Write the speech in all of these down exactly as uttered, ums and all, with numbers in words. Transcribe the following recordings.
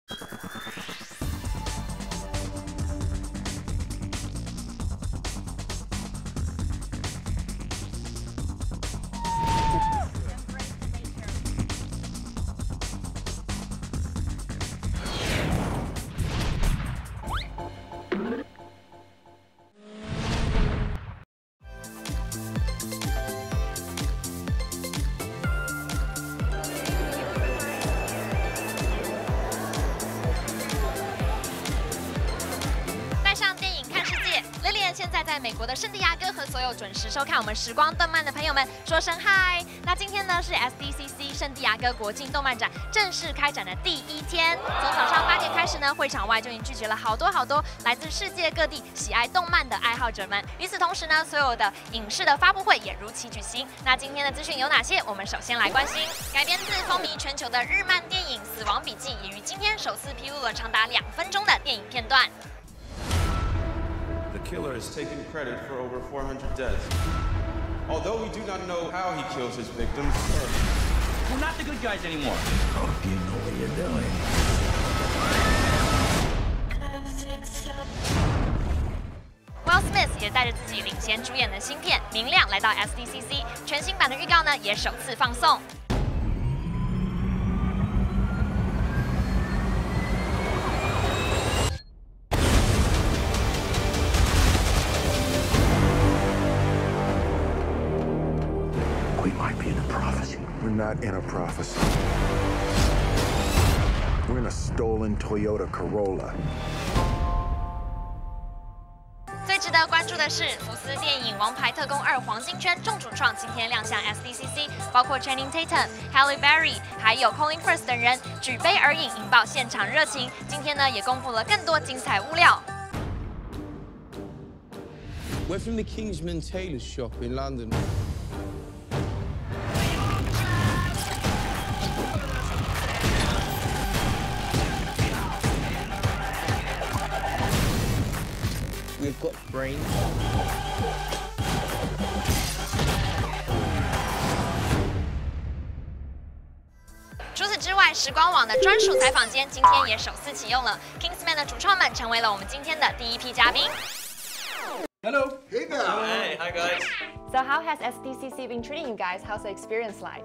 现在在美国的圣地亚哥和所有准时收看我们时光动漫的朋友们说声嗨。那今天呢是 S D C C 圣地亚哥国际动漫展正式开展的第一天，从早上八点开始呢，会场外就已经聚集了好多好多来自世界各地喜爱动漫的爱好者们。与此同时呢，所有的影视的发布会也如期举行。那今天的资讯有哪些？我们首先来关心改编自风靡全球的日漫电影《死亡笔记》，也于今天首次披露了长达两分钟的电影片段。 The killer has taken credit for over four hundred deaths. Although we do not know how he kills his victims. We're not the good guys anymore. Hope you know what you're doing. Will Smith 也带着自己领衔主演的新片《明亮》来到 S D C C， 全新版的预告呢也首次放送。 We're not in a prophecy. We're in a stolen Toyota Corolla. 最值得关注的是，福斯电影《王牌特工二：黄金圈》众主创今天亮相 S D C C， 包括 Channing Tatum、Halle Berry， 还有 Colin Firth 等人举杯而饮，引爆现场热情。今天呢，也公布了更多精彩物料。 We're from the Kingsman tailor shop in London. We've got brains. 除此之外，时光网的专属采访间今天也首次启用了 Kingsman 的主创们成为了我们今天的第一批嘉宾。 Hello. Hey there. Hey, hi guys. So how has S D C C been treating you guys? How's the experience like?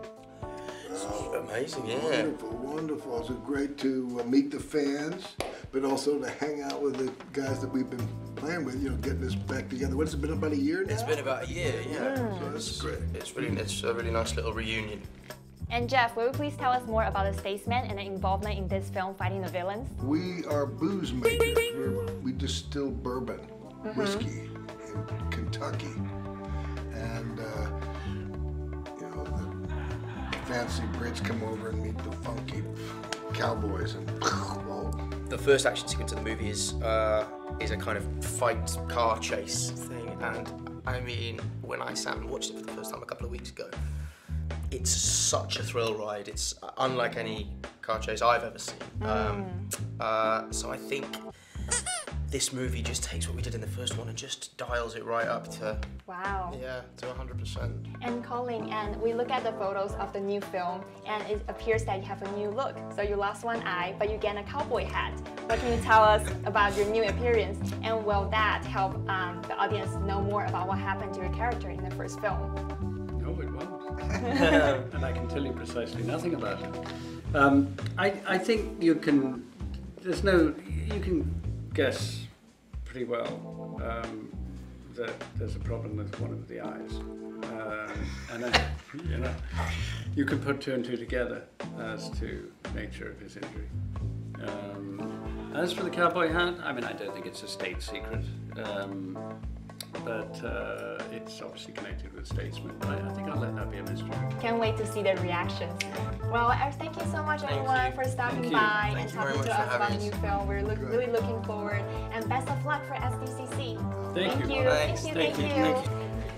Oh, amazing, yeah. Wonderful, wonderful. It's great to uh, meet the fans, but also to hang out with the guys that we've been playing with, you know, getting us back together. What's it been, about a year now? It's been about a year, yeah. Mm. So that's great. It's really, it's a really nice little reunion. And Jeff, will you please tell us more about the statesman and the involvement in this film fighting the villains? We are booze makers. We're, we distill bourbon, mm-hmm. whiskey in Kentucky. And, uh, you know, the fancy Brits come over and meet the funky cowboys and whoa. The first action sequence of the movie is uh, is a kind of fight car chase thing, and I mean, when I sat and watched it for the first time a couple of weeks ago, it's such a thrill ride. It's unlike any car chase I've ever seen. Mm. Um, uh, so I think this movie just takes what we did in the first one and just dials it right up to wow. Yeah, to one hundred percent. And Colin, and we look at the photos of the new film, and it appears that you have a new look. So you lost one eye, but you get a cowboy hat. What can you tell us about your new appearance, and will that help um, the audience know more about what happened to your character in the first film? No, it won't. And I can tell you precisely nothing about it. Um, I, I think you can, there's no, you can guess pretty well um, that there's a problem with one of the eyes. Um, and then, you know, you can put two and two together as to the nature of his injury. Um, as for the cowboy hat, I mean, I don't think it's a state secret. Um, But uh, it's obviously connected with Statesman. I, I think I'll let that be a mystery. Can't wait to see the reactions. Well, thank you so much, Thank everyone, you. for stopping Thank by you. and Thank talking to us about the new film. We're look, really looking forward, and best of luck for S D C C. Thank, thank you. you. Thanks. Thank you. Thank Thank you. you. Thank you.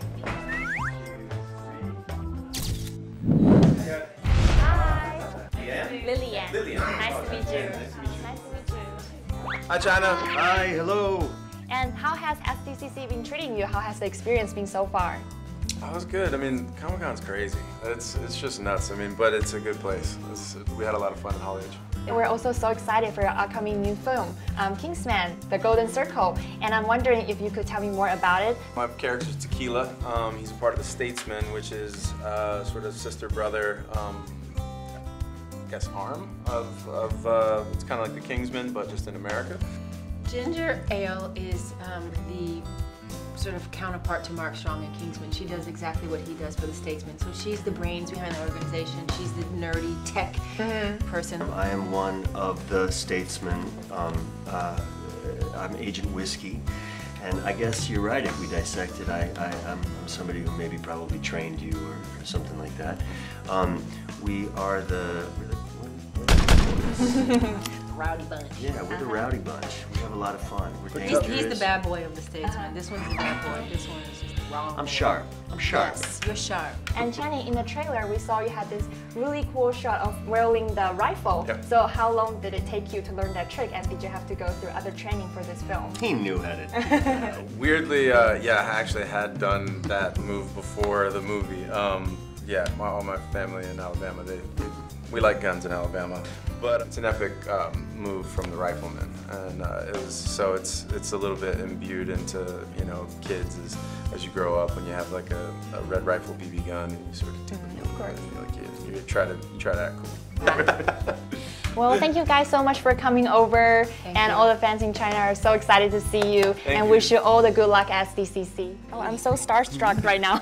Hi. Yeah? Lilian. Lilian. Nice to meet you. Nice to meet you. Hi, Jana. Hi, hello. And how has S D C C been treating you? How has the experience been so far? That was good. I mean, Comic-Con's crazy. It's it's just nuts. I mean, but it's a good place. It's, we had a lot of fun in Hall H. We're also so excited for your upcoming new film, um, Kingsman, The Golden Circle, and I'm wondering if you could tell me more about it. My character is Tequila. Um, he's a part of the Statesman, which is uh, sort of sister brother, um, I guess arm of, of uh, it's kind of like the Kingsman, but just in America. Ginger Ale is um, the sort of counterpart to Mark Strong in Kingsman. She does exactly what he does for the Statesman. So she's the brains behind the organization. She's the nerdy tech mm-hmm. person. I am one of the Statesmen. Um, uh, I'm Agent Whiskey. And I guess you're right, if we dissect it, I, I, I'm, I'm somebody who maybe probably trained you or, or something like that. Um, we are the... Rowdy bunch. Yeah, we're uh-huh. the rowdy bunch. We have a lot of fun. We're he's, he's the bad boy of the Statesman. This one's the bad boy. This one is just the wrong I'm boy. sharp. I'm sharp. Yes, you're sharp. And Channing, in the trailer, we saw you had this really cool shot of whirling the rifle. Yep. So how long did it take you to learn that trick, and did you have to go through other training for this film? He knew how to do that. Weirdly, uh, yeah, I actually had done that move before the movie. Um, yeah, my, all my family in Alabama, they, they we like guns in Alabama. But it's an epic um, move from the rifleman, and uh, it was so it's it's a little bit imbued into you know kids as as you grow up when you have like a, a red rifle B B gun and you sort of take mm, of course. You, like, you, you try to you try to act cool. Well, thank you guys so much for coming over, thank and you. all the fans in China are so excited to see you, thank and you. wish you all the good luck at S D C C. Oh, I'm so starstruck right now.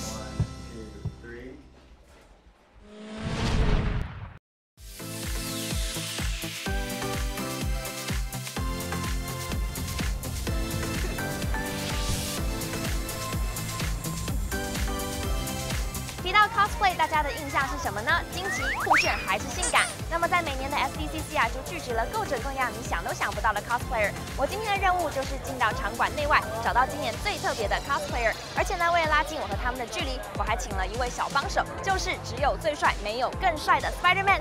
cosplay 大家的印象是什么呢？惊奇、酷炫还是性感？那么在每年的 S D C C 啊，就聚集了各种各样你想都想不到的 cosplayer。我今天的任务就是进到场馆内外，找到今年最特别的 cosplayer。而且呢，为了拉近我和他们的距离，我还请了一位小帮手，就是只有最帅没有更帅的 Spider-Man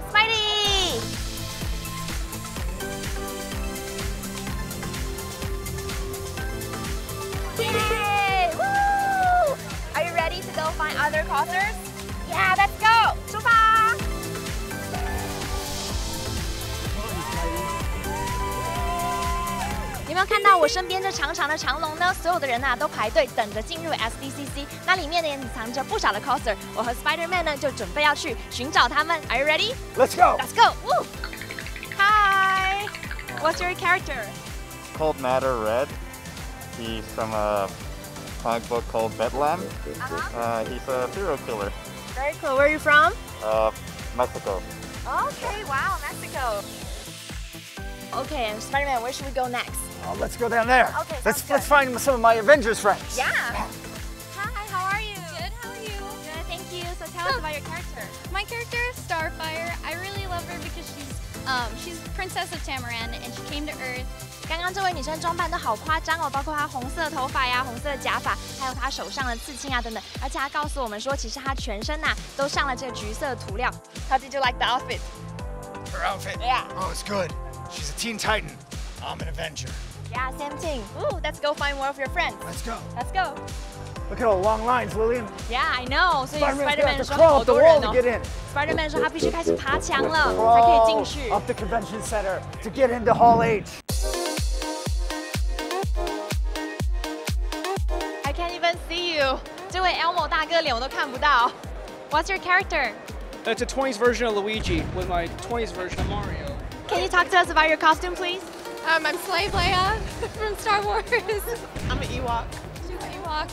Spidey。Yay! Woo! Are you ready to go find other cosers? Yeah, let's go! 出发！有没有看到我身边这长长的长龙呢？所有的人呐、啊、都排队等着进入 S D C C。那里面呢也隐藏着不少的 coser。我和 Spider-Man 呢就准备要去寻找他们。Are you ready? Let's go! Let's go! Woo! Hi! What's your character? Called Matter Red. He's from a comic book called Bedlam. Uh-huh. Uh, he's a serial killer. Very cool. Where are you from? Uh, Mexico. Okay, wow, Mexico. Okay, and Spider-Man, where should we go next? Oh, let's go down there. Okay, let's good. let's find some of my Avengers friends. Yeah. Hi, how are you? Good, how are you? Good, thank you. So tell us about your character. My character is Starfire. I really love her because she's um, she's Princess of Tamaran and she came to Earth. 刚刚这位女生装扮都好夸张哦，包括她红色头发呀、红色假发，还有她手上的刺青啊等等。而且她告诉我们说，其实她全身呐、啊、都上了这个橘色涂料。How did you like the outfit? Her outfit? Yeah. Oh, it's good. She's a Teen Titan. I'm an Avenger. Yeah, same thing. Ooh, let's go find more of your friends. Let's go. Let's go. Look at all the long lines, Lilian. Yeah, I know. 所以 Spider-Man Spider-Man 说 crawl 好 up the 多 wall 人 to 哦。 get in. Spider-Man 说他必须开始爬墙了，才可以进去。 Up the convention center to get into Hall H. I can't even see you. 这位 Elmo 大哥脸我都看不到。What's your character? That's a twenties version of Luigi with my twenties version of Mario. Can you talk to us about your costume, please? Um, I'm Slave Leia from Star Wars. I'm an Ewok. She's an Ewok.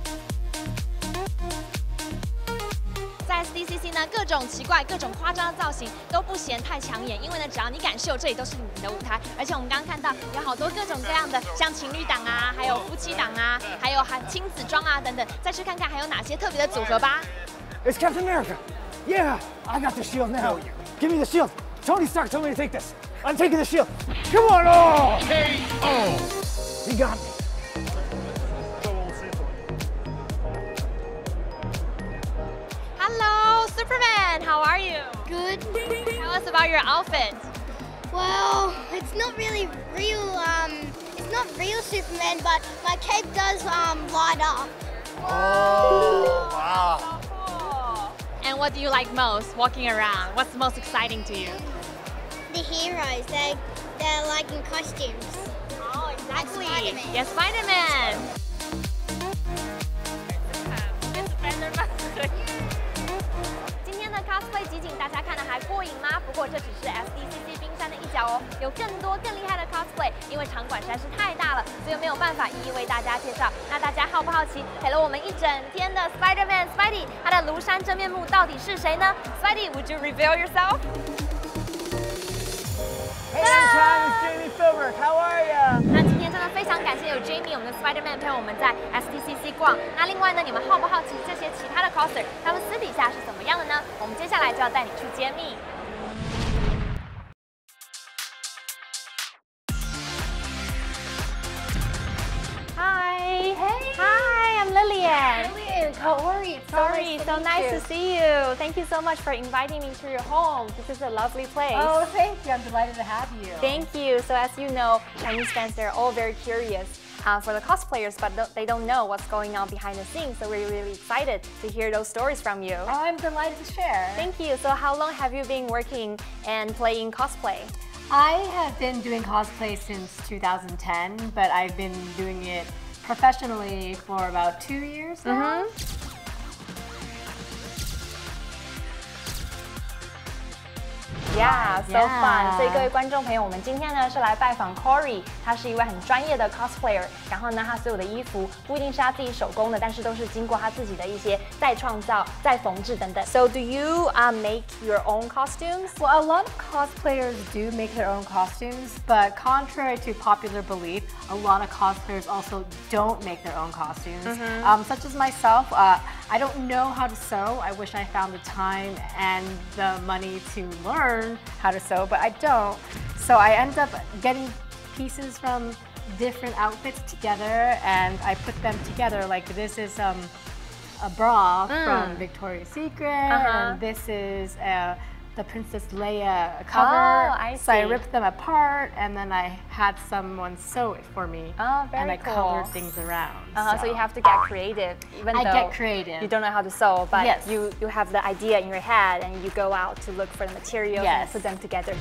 在 S D C C 呢，各种奇怪、各种夸张的造型都不嫌太抢眼，因为呢，只要你敢秀，这里都是你的舞台。而且我们刚刚看到有好多各种各样的，像情侣档啊，还有夫妻档啊，还有还亲子装啊等等。再去看看还有哪些特别的组合吧。 It's Captain America. Yeah, I got the shield now. Give me the shield. Tony Stark told me to take this. I'm taking the shield. Come on, oh! K O. He got me. Hello, Superman. How are you? Good. Tell us about your outfit. Well, it's not really real. Um, it's not real Superman, but my cape does um light up. Oh, wow. So cool. And what do you like most walking around? What's most exciting to you? The heroes, they're, they're like in costumes. Oh, exactly. Like Spider-Man. Yes, Spider-Man. 今天的 cosplay 集锦大家看的还过瘾吗？不过这只是 S D C C 冰山的一角哦，有更多更厉害的 cosplay， 因为场馆实在是太大了，所以没有办法一一为大家介绍。那大家好不好奇陪了我们一整天的 Spider-Man Spidey， 他的庐山真面目到底是谁呢 ？Spidey，would you reveal yourself？ Hey, Mtime, it's Jamie Philbrook. How are you? 那今天真的非常感谢有 Jamie 我们的 Spider-Man 陪我们在 S D C C 逛。那另外呢，你们好不好奇这些其他的 coser 他们私底下是怎么样的呢？我们接下来就要带你去揭秘。Hi. Hey. Hi, I'm Lilian. Lilian, Kaori. Sorry, so nice to see you. Thank you so much for inviting me to your home. This is a lovely place. Oh, thank you. I'm delighted to have you. Thank you. So as you know, Chinese fans, they're all very curious uh, for the cosplayers, but they don't know what's going on behind the scenes. So we're really excited to hear those stories from you. Oh, I'm delighted to share. Thank you. So how long have you been working and playing cosplay? I have been doing cosplay since two thousand ten, but I've been doing it professionally for about two years now. Mm-hmm. Yeah, so Yeah. fun. 所以各位观众朋友，我们今天呢是来拜访 Kaori， 他是一位很专业的 cosplayer。然后呢，他所有的衣服不一定是他自己手工的，但是都是经过他自己的一些再创造、再缝制等等。So do you uh, make your own costumes? Well, a lot of cosplayers do make their own costumes, but contrary to popular belief, a lot of cosplayers also don't make their own costumes. Mm-hmm. Um, such as myself, uh, I don't know how to sew. I wish I found the time and the money to learn how to sew, but I don't. So I end up getting pieces from different outfits together, and I put them together. Like this is um, a bra Mm. from Victoria's Secret, Uh-huh. and this is uh, the Princess Leia cover. Oh, I so I see. ripped them apart, and then I had someone sew it for me. Oh, very and I cool. colored things around. Uh-huh, so you have to get creative, even I though get creative. you don't know how to sew, but Yes. you, you have the idea in your head and you go out to look for the materials and Yes. put them together.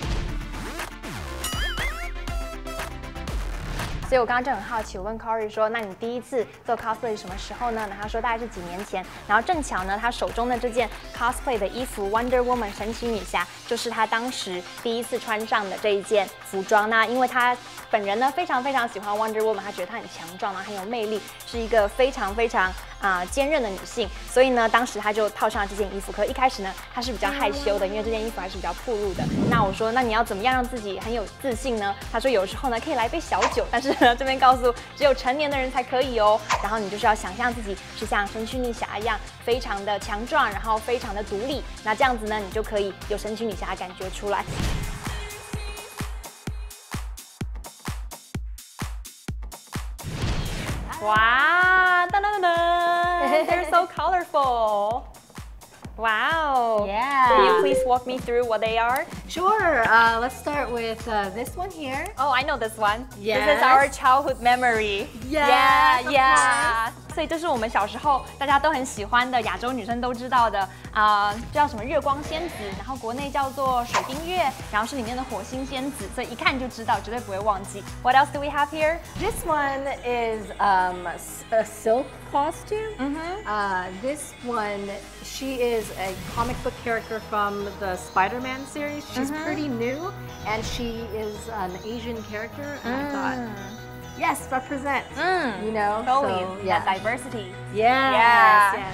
所以我刚刚就很好奇，我问 Kaori 说：“那你第一次做 cosplay 是什么时候呢？”那他说大概是几年前。然后正巧呢，他手中的这件 cosplay 的衣服 Wonder Woman 神奇女侠，就是他当时第一次穿上的这一件服装。那因为他本人呢非常非常喜欢 Wonder Woman， 他觉得她很强壮，然后很有魅力，是一个非常非常啊、呃、坚韧的女性。所以呢，当时他就套上了这件衣服。可是一开始呢，他是比较害羞的，因为这件衣服还是比较暴露的。那我说，那你要怎么样让自己很有自信呢？他说有时候呢可以来杯小酒，但是呢这边告诉只有成年的人才可以哦。然后你就是要想象自己是像神奇女侠一样，非常的强壮，然后非常的独立。那这样子呢，你就可以有神奇女侠的感觉出来。哇，噔噔噔噔 ，They're so colorful. Wow. Yeah. Can you please walk me through what they are? Sure. Uh, let's start with uh, this one here. Oh, I know this one. Yes. This is our childhood memory. Yes, Yeah, of yeah. 所以这是我们小时候大家都很喜欢的，亚洲女生都知道的啊、呃，叫什么月光仙子，然后国内叫做水冰月，然后是里面的火星仙子，所以一看就知道，绝对不会忘记。What else do we have here? This one is um, a silk costume. Mm-hmm. Uh, this one, she is a comic book character from the Spider-Man series. She's Mm-hmm. pretty new, and she is an Asian character. And I Mm. thought, yes, represent. Mm. You know, Totally, so, yeah, yeah. diversity. Yes, Yeah. yes.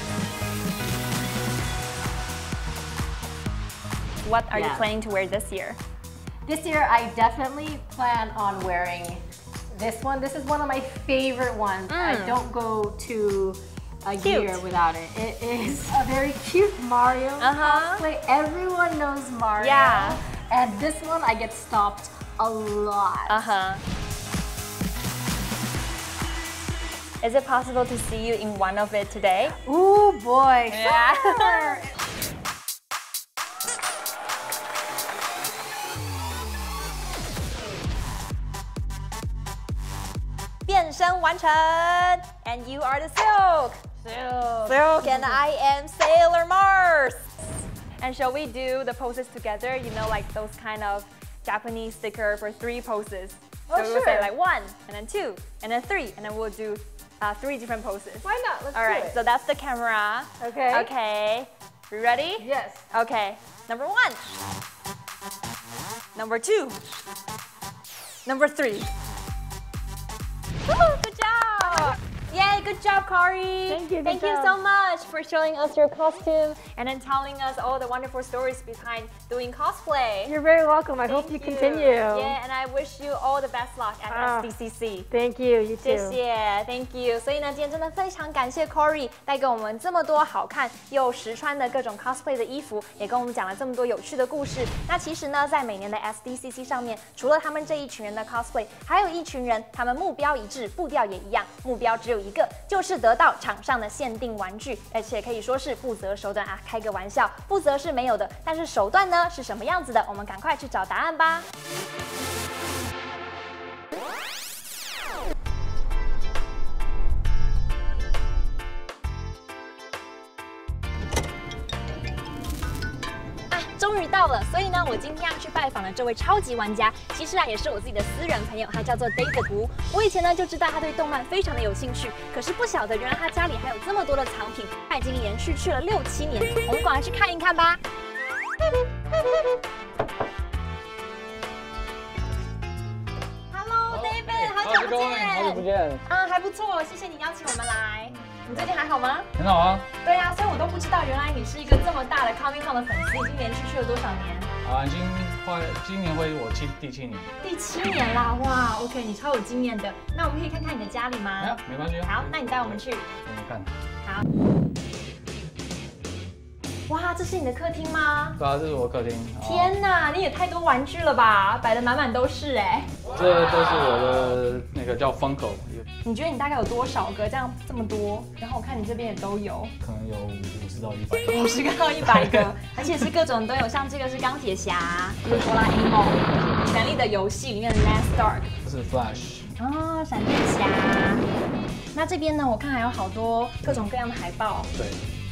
What are you Yeah. planning to wear this year? This year, I definitely plan on wearing this one. This is one of my favorite ones. I Mm. don't go to a Cute. year without it. It is a very cute Mario Uh-huh. cosplay. Everyone knows Mario. Yeah. And this one, I get stopped a lot. Uh-huh. Is it possible to see you in one of it today? Ooh, boy. Yeah. Sure. 变身完成。And you are the Silk. Silk. Silk, and I am Sailor Mars. And shall we do the poses together? You know, like those kind of Japanese sticker for three poses. Oh, so sure. we'll say like one, and then two, and then three, and then we'll do uh, three different poses. Why not? Let's All do right, it. so that's the camera. Okay. Okay. You ready? Yes. Okay. Number one. Number two. Number three. Woo, good job! Yay, good job, Kaori. Thank you, good Thank you job. so much for showing us your costume and then telling us all the wonderful stories behind doing cosplay. You're very welcome. I hope you continue. Yeah, and I wish you all the best luck at Ah, S D C C. Thank you. You 谢 too. 谢 ，Thank you。所以呢，今天真的非常感谢 Kaori 带给我们这么多好看又实穿的各种 cosplay 的衣服，也跟我们讲了这么多有趣的故事。那其实呢，在每年的 S D C C 上面，除了他们这一群人的 cosplay， 还有一群人，他们目标一致，步调也一样，目标只有一个，就是得到场上的限定玩具，而且可以说是不择手段啊！开个玩笑，不择是没有的，但是手段呢是什么样子的？我们赶快去找答案吧。终于到了，所以呢，我今天要去拜访的这位超级玩家，其实啊也是我自己的私人朋友，他叫做 David 吴。我以前呢就知道他对动漫非常的有兴趣，可是不晓得原来他家里还有这么多的藏品，他已经连续去了六七年。我们赶快去看一看吧。Hello David， 好久不见。 好久不见。 啊，还不错，谢谢你邀请我们来。你最近还好吗？ 很好啊。 对呀、啊，所以我都不知道，原来你是一个这么大的 Comic Con 的粉丝，已经连续去了多少年？ 啊，已经快，今年会我七第七年。 第七年啦，哇 ，OK， 你超有经验的。那我们可以看看你的家里吗？ 啊，没关系。 好，那你带我们去。 给你看。 好。哇，这是你的客厅吗？ 对啊，这是我客厅。 天哪，你也太多玩具了吧，摆得满满都是哎。 这都是我的那个叫 Funko。 你觉得你大概有多少个？这样这么多，然后我看你这边也都有， 可能有五十到一百。 五十个到一百个，而且是各种都有，像这个是钢铁侠，这是哆啦 A 梦，权力的游戏里面的 Ned Stark， 这是 Flash。 哦，闪电侠。那这边呢，我看还有好多各种各样的海报。 对。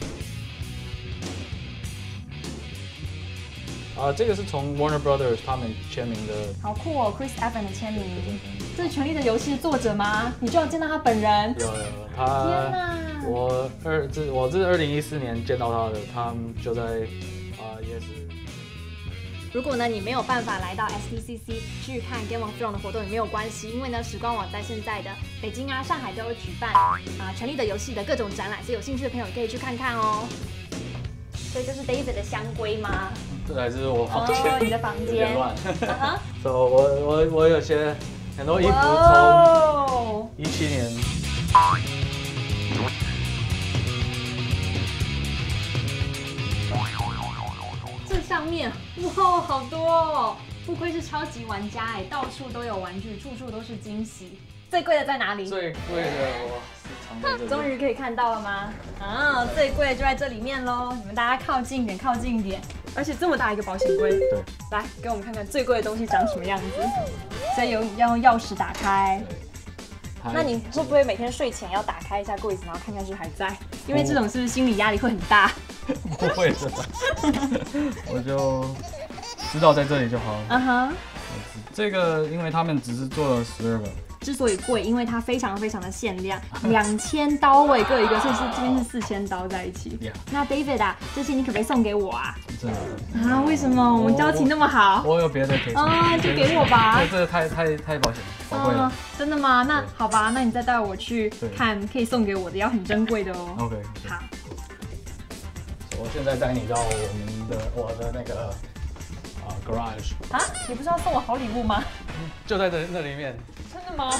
啊，这个是从 Warner Brothers 他们签名的。 好酷哦 ，Chris Evans 的签名。这是《权力的游戏》的作者吗？你居然见到他本人？ 有有，他。 天哪！ 我二这我这是二零一四年见到他的，他们就在啊、呃、也是。 如果呢你没有办法来到 S D C C 去看 Game of Thrones 的活动也没有关系，因为呢时光网在现在的北京啊、上海都有举办啊《权力的游戏》的各种展览，所以有兴趣的朋友可以去看看哦。所以这是 David 的香龟吗？ 这还是我房间， 哦，你的房间有点乱。 嗯哼， 所以我我我有些很多衣服从一七年。 这上面哇，好多哦！不愧是超级玩家哎，到处都有玩具，处处都是惊喜。最贵的在哪里？ 最贵的我是藏在这里。 终于可以看到了吗？啊，最贵的就在这里面喽！你们大家靠近一点，靠近一点。而且这么大一个保险柜。 对。 来，给我们看看最贵的东西长什么样子。所以有要用钥匙打开。那你会不会每天睡前要打开一下柜子，然后看看是不是还在？因为这种是不是心理压力会很大？ 不会的，我就知道在这里就好了。 嗯哼。 这个因为他们只是做了十二个。 之所以贵，因为它非常非常的限量，两千刀位各一个，所以是这边是四千刀在一起。Yeah. 那 David 啊，这些你可不可以送给我啊？ 真的啊？为什么？我们交情那么好。 我有别的可以送。 啊，就给我吧。 这个太太太保险宝贵了。 真的吗？那好吧，那你再带我去看，可以送给我的，要很珍贵的哦。 OK。 好。 我现在带你到我们的我的那个啊 garage。 啊？你不是要送我好礼物吗？ 就在这那里面。 真的吗？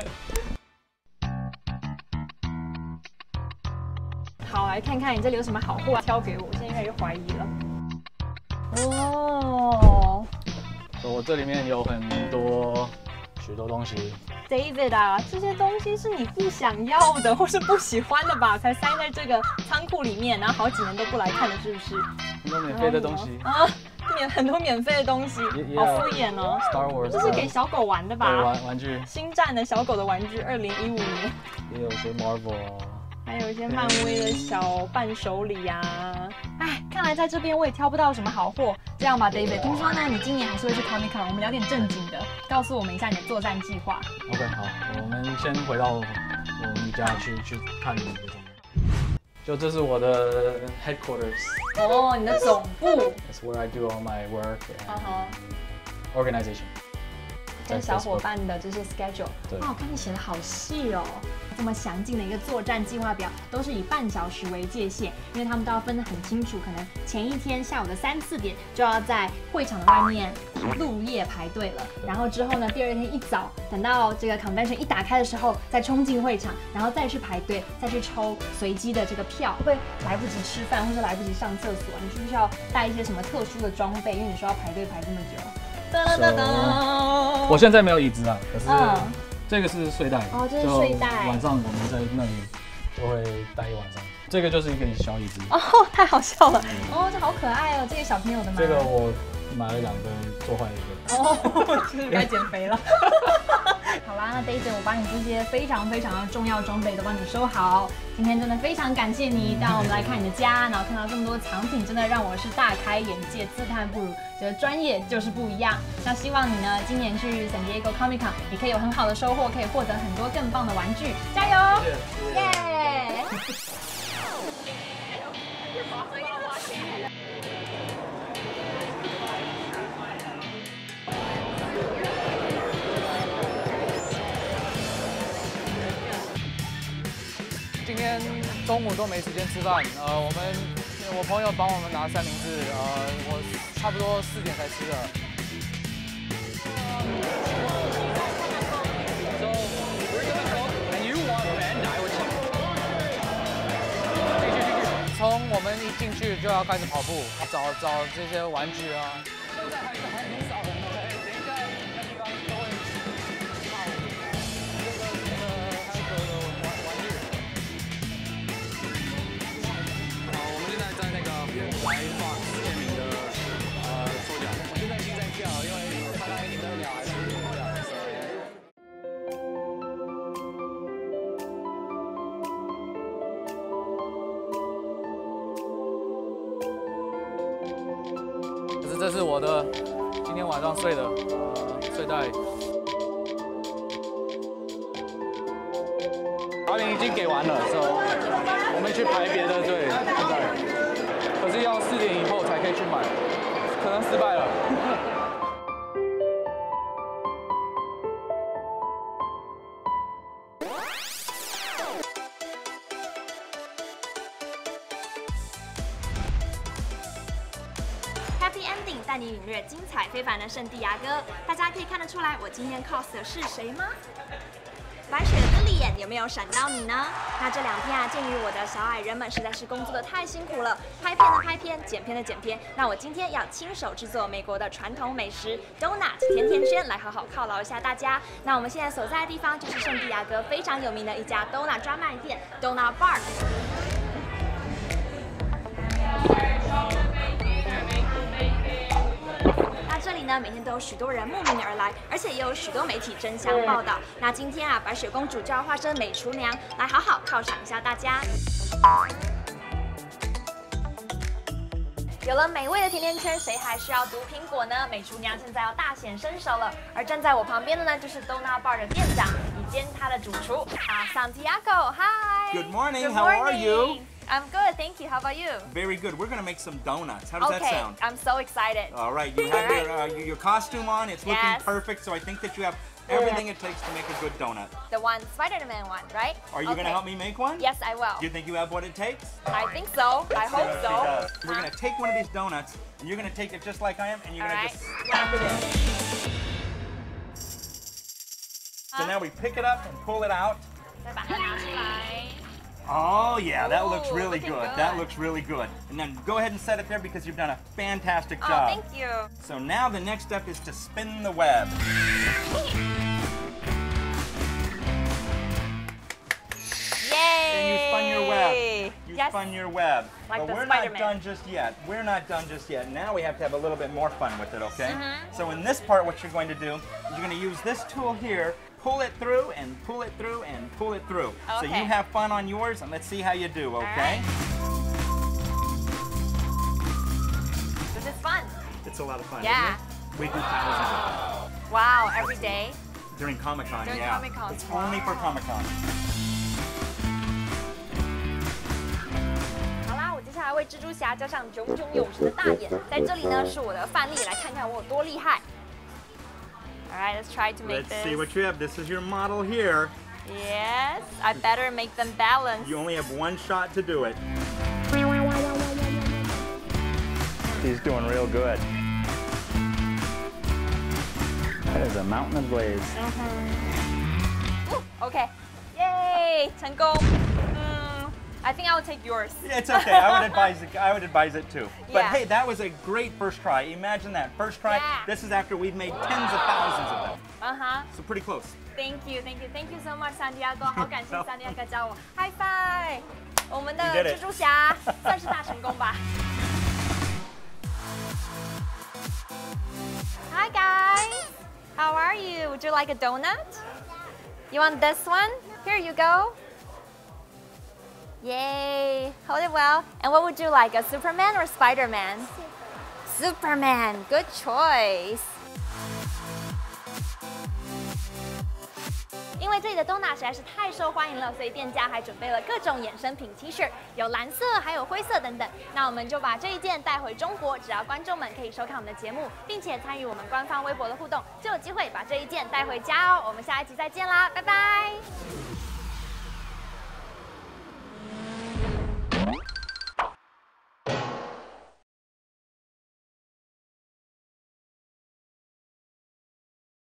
好，来看看你这里有什么好货挑给我，我现在越来越怀疑了。哦， 我这里面有很多许多东西。 David 啊，这些东西是你不想要的或是不喜欢的吧？才塞在这个仓库里面，然后好几年都不来看了，是不是？ 很多免费的东西啊，免免很多免费的东西，好敷衍哦。 Star Wars 这是给小狗玩的吧？ 对，玩玩具。 星战的小狗的玩具，二零一五年。 也有些 Marvel 啊。 还有一些漫威的小伴手礼呀、啊。哎，看来在这边我也挑不到什么好货。这样吧 ，David， 听说呢你今年还是会去 Comic Con， 我们聊点正经的，告诉我们一下你的作战计划。 OK， 好，我们先回到我们家去去看你的。就这是我的 headquarters。 哦，你的总部。 That's where I do all my work and organization。 跟小伙伴的这些 schedule。对。哇，我看你写的好细哦。这么详尽的一个作战计划表，都是以半小时为界限，因为他们都要分得很清楚。可能前一天下午的三四点就要在会场的外面入夜排队了，然后之后呢，第二天一早等到这个 convention 一打开的时候，再冲进会场，然后再去排队，再去抽随机的这个票。会不会来不及吃饭，或者来不及上厕所？你需不需要带一些什么特殊的装备？因为你说要排队排这么久。噔噔噔。 我现在没有椅子啊，可是。嗯这个是睡袋， 哦，这是睡袋。 晚上我们在那里就会待一晚上。这个就是一个小椅子。 哦，太好笑了。哦，这好可爱哦，这个小朋友的吗？ 这个我买了两个，做坏一个。 哦，就是该减肥了。好啦，那 Daisy， 我把你这些非常非常重要装备都帮你收好。今天真的非常感谢你带我们来看你的家，然后看到这么多藏品，真的让我是大开眼界，自叹不如。觉得专业就是不一样。那希望你呢，今年去 San Diego Comic Con， 你可以有很好的收获，可以获得很多更棒的玩具，加油！耶！ 今天中午都没时间吃饭，呃，我们我朋友帮我们拿三明治，呃，我差不多四点才吃的。从我们一进去就要开始跑步，找找这些玩具啊。现在还是还很少人的，等一下那地方都会骂我。这个这个还有的玩玩具。好，我们现在在那个来 Fox 签名的呃抽奖，我现在心在跳，因为看他赢得了还是赢不了。这是我的今天晚上睡的呃睡袋。阿玲已经给完了，所以我们去排别的队。现在，可是要四点以后才可以去买，可能失败了。 Happy Ending 带你领略精彩非凡的圣地亚哥。大家可以看得出来，我今天 cos 的是谁吗？白雪的Lilian有没有闪到你呢？那这两天啊，鉴于我的小矮人们实在是工作的太辛苦了，拍片的拍片，剪片的剪片，那我今天要亲手制作美国的传统美食 donut 甜甜圈，来好好犒劳一下大家。那我们现在所在的地方就是圣地亚哥非常有名的一家 donut 专卖店 Donut Bar。那这里呢，每天都有许多人慕名而来，而且也有许多媒体争相报道。那今天啊，白雪公主就要化身美厨娘，来好好犒赏一下大家。有了美味的甜甜圈，谁还需要毒苹果呢？美厨娘现在要大显身手了。而站在我旁边的呢，就是 Donut Bar 的店长，以兼他的主厨啊 Santiago。Hi. Good morning. Good How morning. are you? I'm good, thank you. How about you? Very good. We're gonna make some donuts. How does okay, that sound? I'm so excited. All right. You have right. your, uh, your your costume on. It's looking yes. perfect. So I think that you have everything it takes to make a good donut. The one Spider-Man one, right? Are you okay. gonna help me make one? Yes, I will. Do you think you have what it takes? I think so. I hope so. Uh, we're gonna take one of these donuts, and you're gonna take it just like I am, and you're All gonna right. just slap it in. So now we pick it up and pull it out. Oh yeah, that looks Ooh, really good. good. That looks really good. And then go ahead and set it there because you've done a fantastic oh, job. Thank you. So now the next step is to spin the web. Yay! And you spun your web. You Yes. spun your web. Like but the we're Spider-Man. not done just yet. We're not done just yet. Now we have to have a little bit more fun with it, okay? Mhm. So in this part, what you're going to do is you're going to use this tool here, pull it through and pull it through and pull it through. So Okay. you have fun on yours, and let's see how you do, okay? This is fun. It's a lot of fun, Yeah. isn't it? We do thousands of them. Wow, every day. During Comic-Con, During yeah. Comic-Con. It's only for Comic-Con. 好啦，我接下来为蜘蛛侠交上炯炯有神的大眼。在这里呢，是我的范例，来看看我有多厉害。All right, let's try to make Let's this. see what you have. This is your model here. Yes, I better make them balance. You only have one shot to do it. He's doing real good. That is a mountain of glaze. Ooh, okay, yay, 成功。嗯 I think I will take yours. It's okay. I would advise it. I would advise it too. But Yeah. hey, that was a great first try. Imagine that first try. Yeah. This is after we've made tens of thousands of them. Uh huh. So pretty close. Thank you, thank you, thank you so much, Santiago. 好感谢 Santiago 教我 High five。我们的 You did it. 蜘蛛侠算是大成功吧。Hi guys, how are you? Would you like a donut? You want this one? Here you go. Yay! Hold it well. And what would you like, a Superman or Spider-Man? Superman. Good choice. 因为这里的 donut 实在是太受欢迎了，所以店家还准备了各种衍生品 T 恤，有蓝色，还有灰色等等。那我们就把这一件带回中国，只要观众们可以收看我们的节目，并且参与我们官方微博的互动，就有机会把这一件带回家哦。我们下一集再见啦，拜拜。